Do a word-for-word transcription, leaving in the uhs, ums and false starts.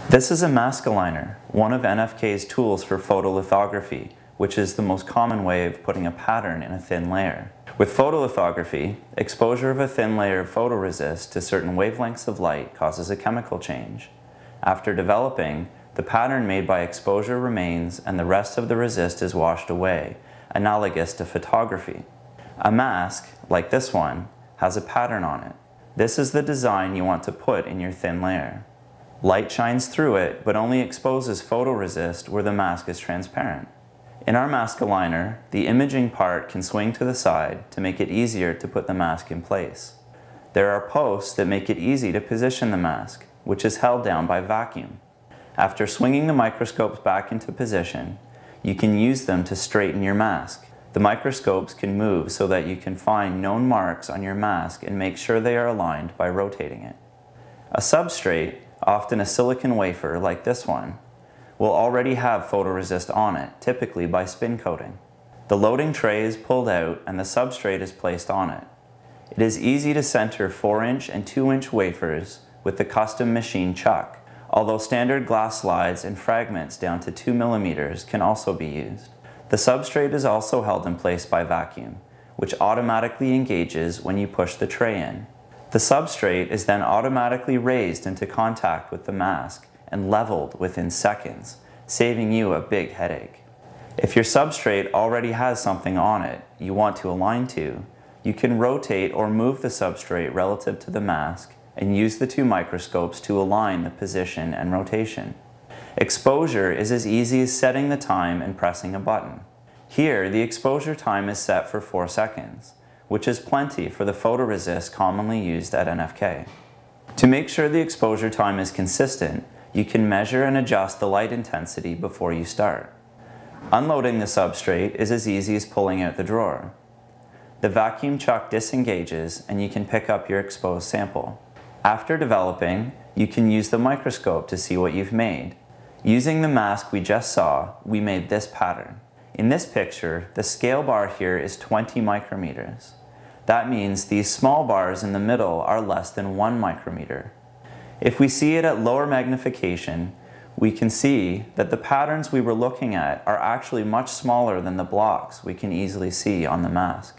This is a mask aligner, one of N F K's tools for photolithography, which is the most common way of putting a pattern in a thin layer. With photolithography, exposure of a thin layer of photoresist to certain wavelengths of light causes a chemical change. After developing, the pattern made by exposure remains and the rest of the resist is washed away, analogous to photography. A mask, like this one, has a pattern on it. This is the design you want to put in your thin layer. Light shines through it, but only exposes photoresist where the mask is transparent. In our mask aligner, the imaging part can swing to the side to make it easier to put the mask in place. There are posts that make it easy to position the mask, which is held down by vacuum. After swinging the microscopes back into position, you can use them to straighten your mask. The microscopes can move so that you can find known marks on your mask and make sure they are aligned by rotating it. A substrate, often a silicon wafer like this one, will already have photoresist on it, typically by spin coating. The loading tray is pulled out and the substrate is placed on it. It is easy to center four inch and two inch wafers with the custom machine chuck, although standard glass slides and fragments down to two millimeters can also be used. The substrate is also held in place by vacuum, which automatically engages when you push the tray in. The substrate is then automatically raised into contact with the mask and leveled within seconds, saving you a big headache. If your substrate already has something on it you want to align to, you can rotate or move the substrate relative to the mask and use the two microscopes to align the position and rotation. Exposure is as easy as setting the time and pressing a button. Here, the exposure time is set for four seconds, which is plenty for the photoresist commonly used at N F K. To make sure the exposure time is consistent, you can measure and adjust the light intensity before you start. Unloading the substrate is as easy as pulling out the drawer. The vacuum chuck disengages and you can pick up your exposed sample. After developing, you can use the microscope to see what you've made. Using the mask we just saw, we made this pattern. In this picture, the scale bar here is twenty micrometers. That means these small bars in the middle are less than one micrometer. If we see it at lower magnification, we can see that the patterns we were looking at are actually much smaller than the blocks we can easily see on the mask.